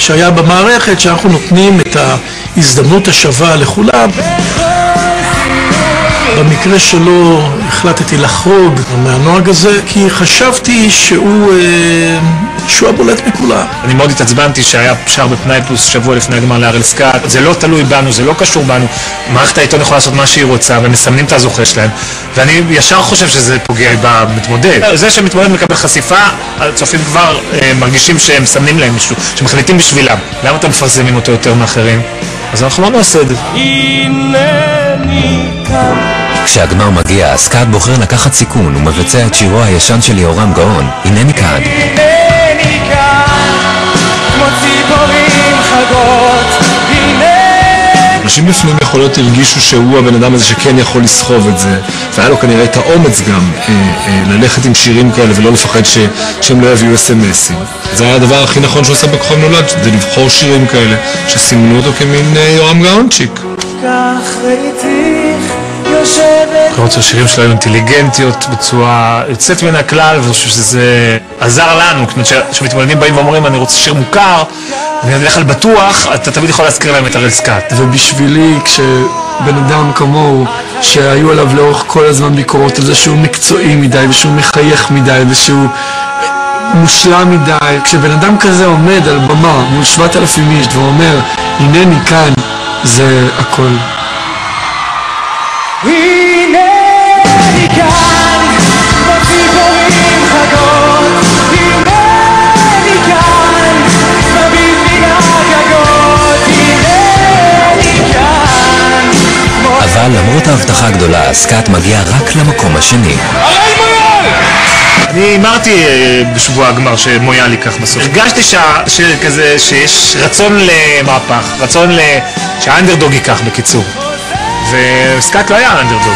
שהיה במערכת, שאנחנו נותנים את ההזדמנות השווה לכולם. במקרה שלו החלטתי לחרוג מהנוהג הזה, כי חשבתי שהוא הבולט מכולם. אני מאוד התעצבנתי שהיה שער בפנאי פלוס שבוע לפני הגמר להראל סקאט. זה לא תלוי בנו, זה לא קשור בנו. מערכת העיתון יכולה לעשות מה שהיא רוצה, והם מסמנים את הזוכה שלהם. ואני ישר חושב שזה פוגע במתמודד. זה שמתמודד מקבל חשיפה, הצופים כבר מרגישים שהם מסמנים להם מישהו, שמחליטים בשבילם. למה אתם מפרסמים אותו יותר מאחרים? אז אנחנו לא נעשה את זה. כשהגמר מגיע, סקאט בוחר לקחת סיכון ומבצע את שירו הישן של יהורם גאון, הנני כאן. הנני כאן, כמו ציפורים חגות, אנשים בפנים יכולות הרגישו שהוא הבן אדם הזה שכן יכול לסחוב את זה, והיה לו כנראה את האומץ גם ללכת עם שירים כאלה ולא לפחד שהם לא יביאו אס-אמסים. זה היה הדבר הכי נכון שהוא עושה בכוכב נולד, זה לבחור שירים כאלה שסימנו אותו כמין יהורם גאונצ'יק. כך ראיתיך יושבת. אני רוצה שהשירים שלנו אינטליגנטיות בצורה יוצאת מן הכלל, ואני חושב שזה עזר לנו. כשמתמודדים באים ואומרים אני רוצה שיר מוכר, אני אלך על בטוח, אתה תמיד יכול להזכיר להם את הראל סקאט. ובשבילי, כשבן אדם כמוהו, שהיו עליו לאורך כל הזמן ביקורות על זה שהוא מקצועי מדי, ושהוא מחייך מדי, ושהוא מושלם מדי, כשבן אדם כזה עומד על במה מול 7,000 איש והוא אומר, הנני כאן, זה הכל. הנני כאן, כמו ציפורים חגות, הנני כאן, מביט מן הגגות, הנני כאן. אבל למרות ההבטחה הגדולה, סקאט מגיע רק למקום השני. אני אמרתי בשבוע הגמר שמויאל ייקח בסוף. הרגשתי שהשיר כזה שיש רצון למהפך, רצון שהאנדרדוג ייקח בקיצור. וסקאט לא היה האנדרדוג.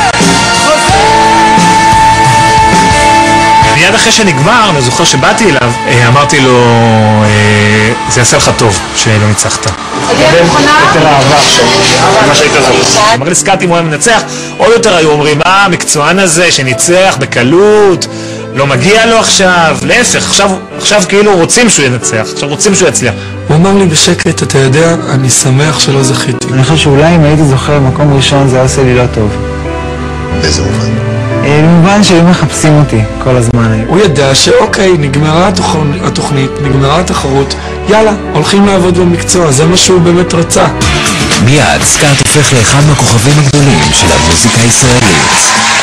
מיד אחרי שנגמר, אני זוכר שבאתי אליו, אמרתי לו, זה יעשה לך טוב שלא ניצחת. יותר אהבה עכשיו, מה שהיית זוכר. אמר לי סקאט אם הוא היה מנצח, עוד יותר היו אומרים, המקצוען הזה שניצח בקלות, לא מגיע לו עכשיו, להפך, עכשיו כאילו רוצים שהוא ינצח, עכשיו רוצים שהוא יצליח. הוא אמר לי בשקט, אתה יודע, אני שמח שלא זכיתי. אני חושב שאולי אם הייתי זוכר במקום ראשון זה היה עושה לי לא טוב. באיזה מובן? במובן שהיו מחפשים אותי כל הזמן. הוא ידע שאוקיי, נגמרה התוכנית, נגמרה התחרות, יאללה, הולכים לעבוד במקצוע, זה מה שהוא באמת רצה. מיד סקאט הופך לאחד מהכוכבים הגדולים של המוזיקה הישראלית.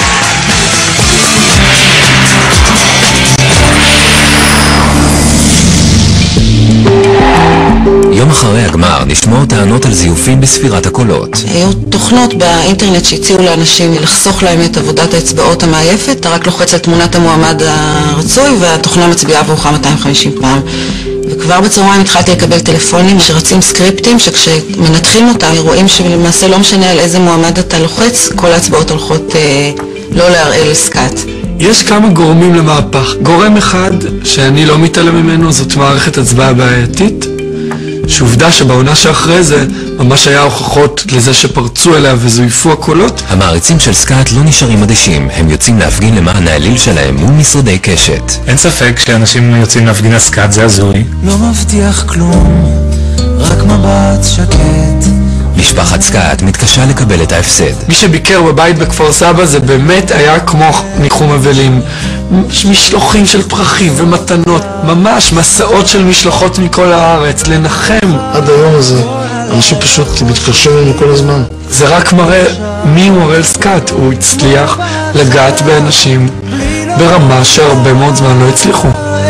יום אחרי הגמר נשמעו טענות על זיופים בספירת הקולות. היו תוכנות באינטרנט שהציעו לאנשים לחסוך להם את עבודת האצבעות המעייפת. אתה רק לוחץ על תמונת המועמד הרצוי והתוכנה מצביעה עבורך 250 פעם. וכבר בצהריים התחלתי לקבל טלפונים שרצים סקריפטים שכשמנתחים אותם רואים שלמעשה לא משנה על איזה מועמד אתה לוחץ, כל ההצבעות הולכות לא להראל סקאט. יש כמה גורמים למהפך. גורם אחד שאני לא מתעלם ממנו זאת מערכת הצבעה בעייתית, שעובדה שבעונה שאחרי זה ממש היה הוכחות לזה שפרצו אליה וזויפו הקולות. המעריצים של סקאט לא נשארים אדישים, הם יוצאים להפגין למען האליל שלהם מול משרדי קשת. אין ספק שאנשים יוצאים להפגין על סקאט, זה הזוי. לא מבטיח כלום, רק מבט שקט. משפחת סקאט מתקשה לקבל את ההפסד. מי שביקר בבית בכפר סבא זה באמת היה כמו ניחום אבלים. משלוחים של פרחים ומתנות, ממש מסעות של משלחות מכל הארץ, לנחם. עד היום הזה, אנשים פשוט מתקשרים לנו כל הזמן. זה רק מראה מי הוא הראל סקאט, הוא הצליח לגעת באנשים ברמה שהרבה מאוד זמן לא הצליחו.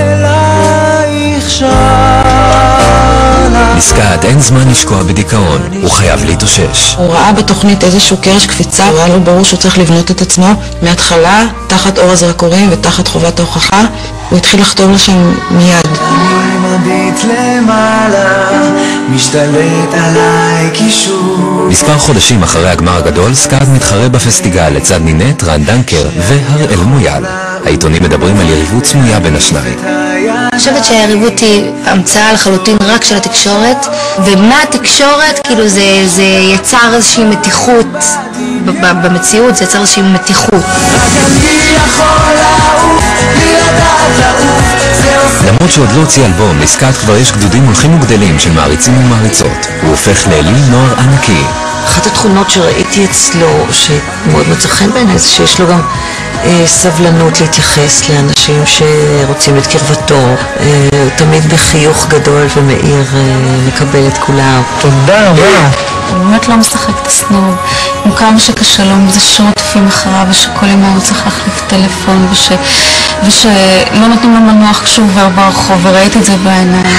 לסקאט אין זמן לשקוע בדיכאון, הוא חייב להתאושש. הוא ראה בתוכנית איזשהו קרש קפיצה, הוא היה לו ברור שהוא צריך לבנות את עצמו מההתחלה, תחת אור הזרקורים ותחת חובת ההוכחה. הוא התחיל לחתור לשם מיד. אני מביט למעלה, משתלט עליי קישור. מספר חודשים אחרי הגמר הגדול, סקאט מתחרה בפסטיגל לצד נינט, רן דנקר והראל מויאל. העיתונים מדברים על יריבות סמויה בין השניים. אני חושבת שהיריבות היא המצאה לחלוטין רק של התקשורת, ומה התקשורת, כאילו זה יצר איזושהי מתיחות במציאות, זה יצר איזושהי מתיחות. רק אני יכול לעוף, בלי לדעת לעוף, זה עושה למרות שעוד לא הוציא אלבום, לסקאט כבר יש גדודים הולכים וגדלים של מעריצים ומעריצות. הוא הופך לאליל נוער ענקי. אחת התכונות שראיתי אצלו, שמאוד מצא חן בעיניי, זה שיש לו גם סבלנות להתייחס לאנשים שרוצים את קרבתו. הוא תמיד בחיוך גדול ומאיר מקבל את כולם. תודה רבה. הוא באמת לא משחק את הסנוב. עם כמה שקשה לו, זה שרודפים אחריו, ושכל יום הוא צריך להחליף טלפון, ושלא נותנים לו מנוח כשהוא עובר ברחוב, וראיתי את זה בעיניים.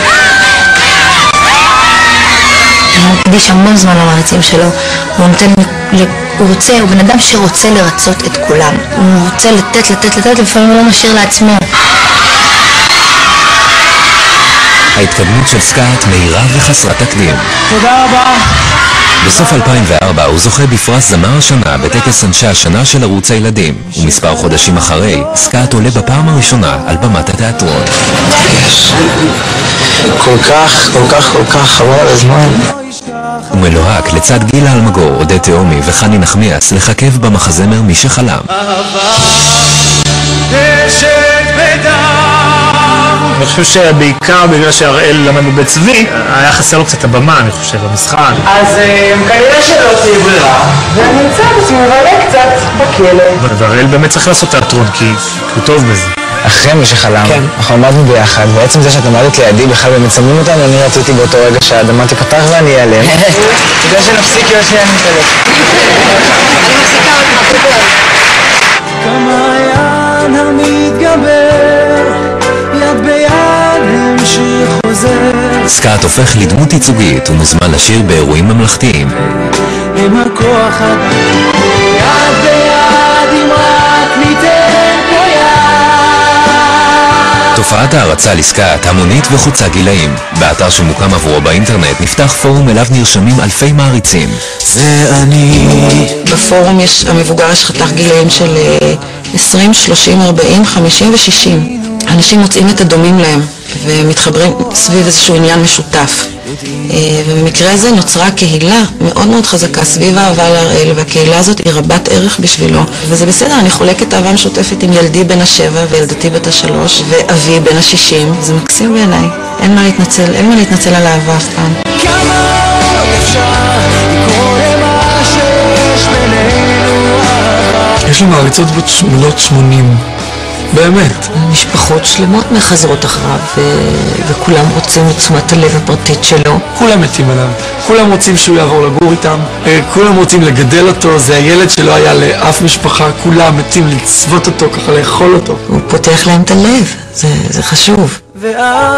הוא מקדיש המון זמן למעריצים שלו, הוא בן אדם שרוצה לרצות את כולם. הוא רוצה לתת, לפעמים הוא לא משאיר לעצמו. ההתקדמות של סקאט מהירה וחסרת תקדים. תודה רבה. בסוף 2004 הוא זוכה בפרס זמר השנה בטקס אנשי השנה של ערוץ הילדים, ומספר חודשים אחרי, סקאט עולה בפעם הראשונה על במת התיאטרון. כל כך חבל על הזמן. הוא מלוהק לצד גילה אלמגור, עודד תאומי וחני נחמיאס לככב במחזמר מי שחלם. אני חושב שבעיקר בגלל שהראל למד בבית צבי, היה חסר לו קצת הבמה, אני חושב, במשחק. אז כנראה שלא תהיה ברירה, ואני אמצא את עצמי מבלה קצת בכלא. והראל באמת צריך לעשות תיאטרון, כי הוא טוב בזה. אחרי מי שחלם, אנחנו עמדנו ביחד, בעצם זה שאת עמדת לידי בכלל ומצלמים אותנו, אני רציתי באותו רגע שהאדמה תפתח ואני אעלם. כדי שנפסיק יהיה שנייה נתעלף. אני מפסיקה אותך, כמעיין המתגבר, יד ביד המשך חוזר. סקאט הופך לדמות ייצוגית ומוזמן לשיר באירועים ממלכתיים. עם הכוח הבא, יד ביד אם רק ניתן פה יד. תופעת ההרצה לסקאט המונית וחוצה גילאים. באתר שמוקם עבורו באינטרנט נפתח פורום אליו נרשמים אלפי מעריצים. זה אני. בפורום המבוגר יש חתך גילאים של 20, 30, 40, 50 ו-60. אנשים מוצאים את הדומים להם ומתחברים סביב איזשהו עניין משותף. ובמקרה הזה נוצרה קהילה מאוד מאוד חזקה סביב האהבה להראל, והקהילה הזאת היא רבת ערך בשבילו. וזה בסדר, אני חולקת אהבה משותפת עם ילדי בן 7 וילדתי בת 3 ואבי בן 60. זה מקסים בעיניי. אין מה להתנצל על האהבה אף פעם. כמה אפשר לקרוא למה שיש בינינו אהבה. יש לו מעריצות בנות 80. באמת. משפחות שלמות מחזרות אחריו, וכולם רוצים את תשומת הלב הפרטית שלו. כולם מתים עליו, כולם רוצים שהוא יעבור לגור איתם, כולם רוצים לגדל אותו, זה הילד שלא היה לאף משפחה, כולם מתים לצוות אותו, ככה לאכול אותו. הוא פותח להם את הלב, זה חשוב. ואת,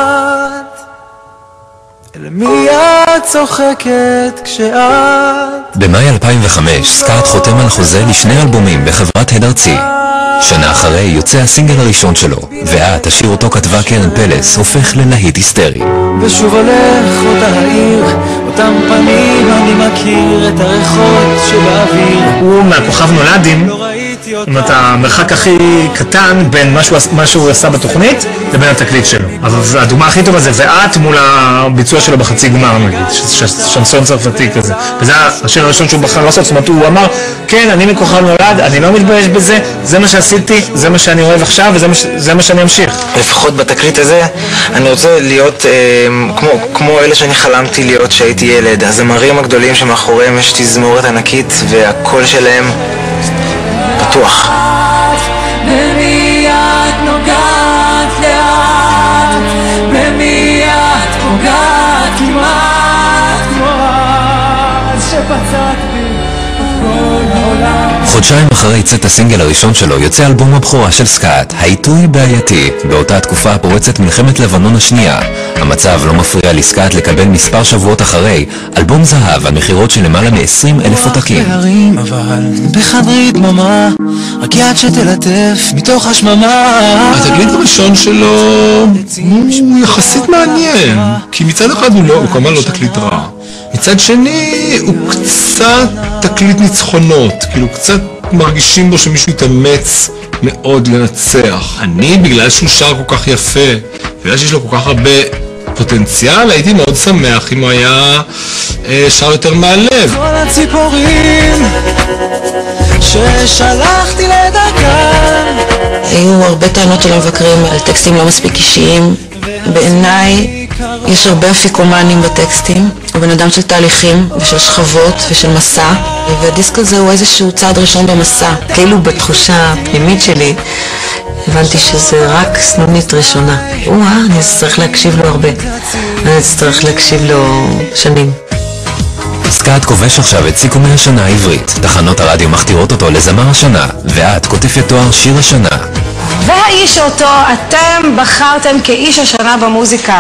אל מי את צוחקת כשאת? במאי 2005 סקאט חותם על חוזה לשני אלבומים בחברת הד ארצי. שנה אחרי יוצא הסינגל הראשון שלו, ואת, השיר אותו כתבה קרן פלס, הופך ללהיט היסטרי. ושוב הולך אותה העיר, אותם פנים אני מכיר, את הריחות שבאוויר. הוא מהכוכב נולדים, זאת אומרת, המרחק הכי קטן בין מה שהוא עשה בתוכנית לבין התקליט שלו. אבל הדוגמה הכי טובה זה ואת מול הביצוע שלו בחצי גמר, נגיד, שנסון צרפתי כזה. וזה השיר הראשון שהוא בחר לעשות, זאת אומרת, הוא אמר, כן, אני מכוכב נולד, אני לא מתבייש בזה, זה מה שעשיתי, זה מה שאני אוהב עכשיו, וזה מה שאני אמשיך. לפחות בתקליט הזה, אני רוצה להיות כמו אלה שאני חלמתי להיות שהייתי ילד. הזמרים הגדולים שמאחוריהם יש תזמורת ענקית, והקול שלהם פתוח. במי את נוגעת לאט, במי את פוגעת כמעט כמו אז שפצעת בי את כל העולם. חודשיים אחרי צאת הסינגל הראשון שלו יוצא אלבום הבכורה של סקאט, העיתוי בעייתי. באותה תקופה פורצת מלחמת לבנון השנייה. המצב לא מפריע לסקאט לקבל מספר שבועות אחרי אלבום זהב על מחירות של למעלה מ-20,000 עותקים. אבל בחדרי דממה, רק יד שתלטף מתוך השממה. התקליט הראשון שלו הוא יחסית מעניין, כי מצד אחד הוא כמובן לא תקליט רע. מצד שני הוא קצת תקליט ניצחונות, כאילו קצת מרגישים בו שמישהו יתאמץ מאוד לנצח. אני, בגלל שהוא שר כל כך יפה, בגלל שיש לו כל כך הרבה פוטנציאל, הייתי מאוד שמח אם הוא היה שר יותר מהלב. כל הציפורים ששלחתי לדרכם. היו הרבה טענות של המבקרים על טקסטים לא מספיק אישיים. בעיניי יש הרבה אפיקומנים בטקסטים. הוא בן אדם של תהליכים ושל שכבות ושל מסע, והדיסק הזה הוא איזשהו צעד ראשון במסע. כאילו בתחושה הפנימית שלי הבנתי שזה רק סנונית ראשונה. אני אצטרך להקשיב לו הרבה, אני אצטרך להקשיב לו שנים. סקאט כובש עכשיו את סיכומי השנה העברית. תחנות הרדיו מכתירות אותו לזמר השנה, ואת כותפת תואר שיר השנה. והאיש אותו אתם בחרתם כאיש השנה במוזיקה.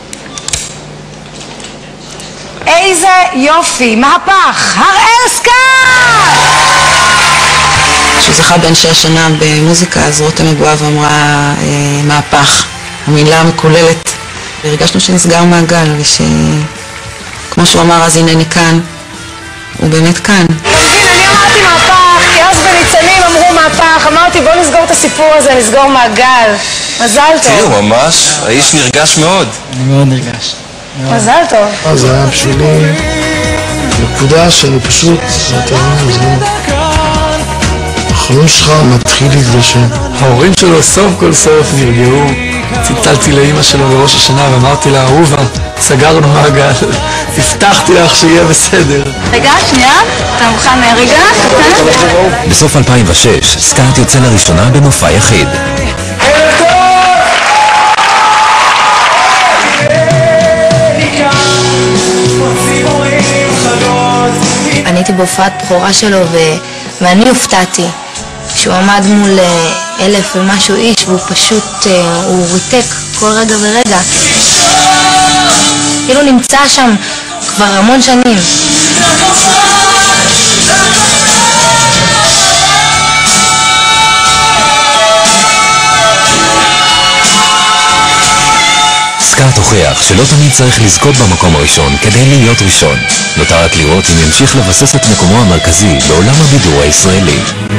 איזה יופי, מהפך, הראל סקאט! כשהוא זכה באנשי השנה במוזיקה, אז רותם אבואב אמרה מהפך, המילה המקוללת. והרגשנו שנסגר מעגל, וכמו שהוא אמר אז הנני כאן, הוא באמת כאן. תבין, אני אמרתי מהפך, כי אז בניצנים אמרו מהפך, אמרתי בוא נסגור את הסיפור הזה, נסגור מעגל. מזל טוב. תראו, ממש, האיש נרגש מאוד. אני מאוד נרגש. מזל טוב. זה היה בשבילי נקודה שאני פשוט, החלום שלך מתחיל להתגשם. ההורים שלו סוף כל סוף נרגעו. צלצלתי לאמא שלו בראש השנה ואמרתי לה, אהובה, סגרנו מעגל, הבטחתי לך שיהיה בסדר. רגע, שנייה, אתה מוכן רגע? בסוף 2006, סקאט יוצא לראשונה במופע יחיד. אני הייתי בהופעת בכורה שלו ואני הופתעתי שהוא עמד מול 1,000 ומשהו איש והוא פשוט, הוא ריתק כל רגע ורגע. כאילו נמצא שם כבר המון שנים. סקאט הוכיח שלא תמיד צריך לזכות במקום הראשון כדי להיות ראשון. נותר רק לראות אם ימשיך לבסס את מקומו המרכזי בעולם הבידור הישראלי.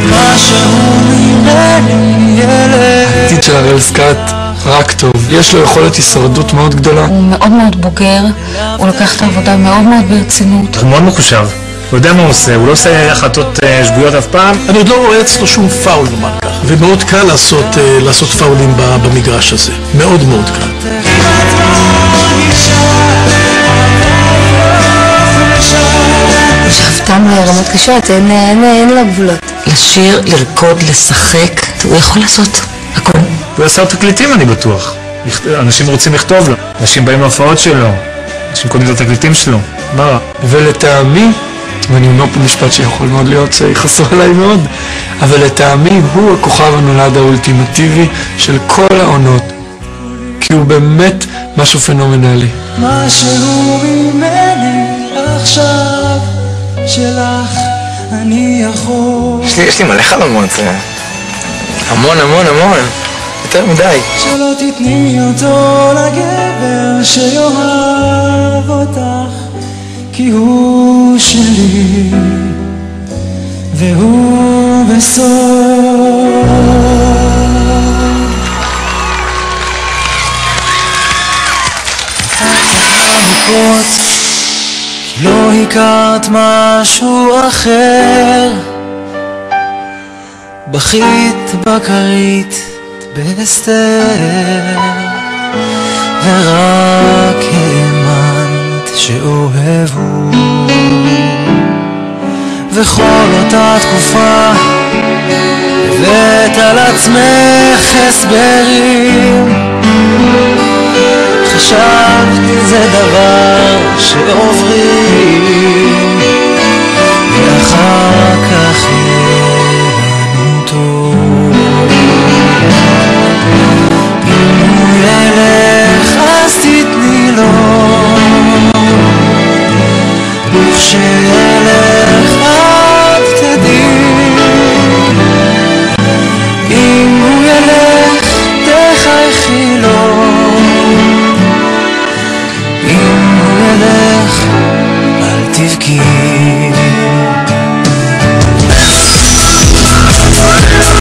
העתיד של הראל סקאט רק טוב. יש לו יכולת הישרדות מאוד גדולה. הוא מאוד מאוד בוגר, הוא לוקח את העבודה מאוד מאוד ברצינות. הוא מאוד מחושב, הוא יודע מה הוא עושה, הוא לא עושה החלטות שגויות אף פעם. אני עוד לא רואה אצלו שום פאול נאמר ככה. ומאוד קל לעשות פאולים במגרש הזה. מאוד מאוד קל. שבתם לרמות קשות, אין לו גבולות. לשיר, לרקוד, לשחק, הוא יכול לעשות הכל. הוא יעשה תקליטים אני בטוח. אנשים רוצים לכתוב לו, אנשים באים להופעות שלו, אנשים קונים את התקליטים שלו. מה רע? ולטעמי, ואני אומר פה משפט שיכול מאוד להיות שיחסו עליי מאוד, אבל לטעמי הוא הכוכב הנולד האולטימטיבי של כל העונות, כי הוא באמת משהו פנומנלי. משהו ממני עכשיו שלך אני יכול. יש לי מלא חלומות, המון המון המון, יותר מדי. שלא תתני אותו לגבר שיאהב אותך, כי הוא שלי והוא בסוף. כי לא הכרת משהו אחר, בכית בכרית בהסתר, ורק האמנת שאוהבו. וכל אותה תקופה הבאת על עצמך הסברים, חשבתי זה דבר שעוברים.